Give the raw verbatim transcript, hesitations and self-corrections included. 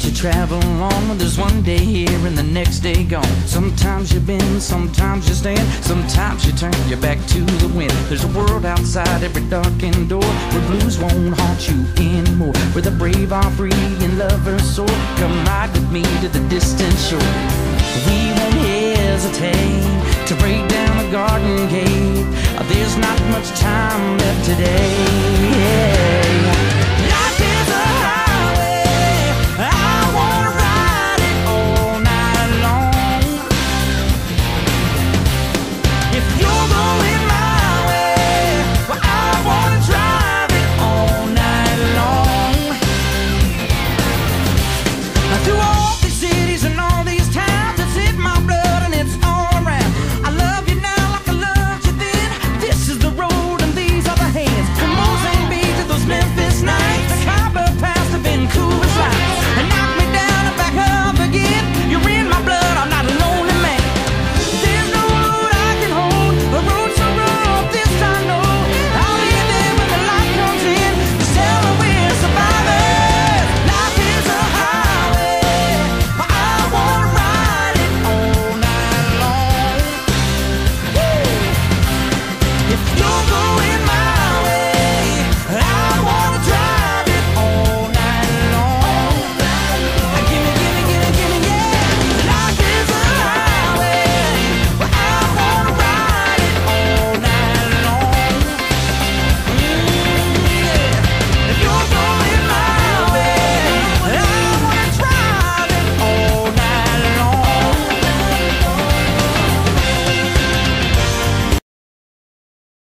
that you travel on. There's one day here and the next day gone. Sometimes you bend, sometimes you stand, sometimes you turn your back to the wind. There's a world outside every darkened door, where blues won't haunt you anymore, where the brave are free and lovers soar. Come ride with me to the distant shore. We won't hesitate to break down the garden gate. There's not much time left today.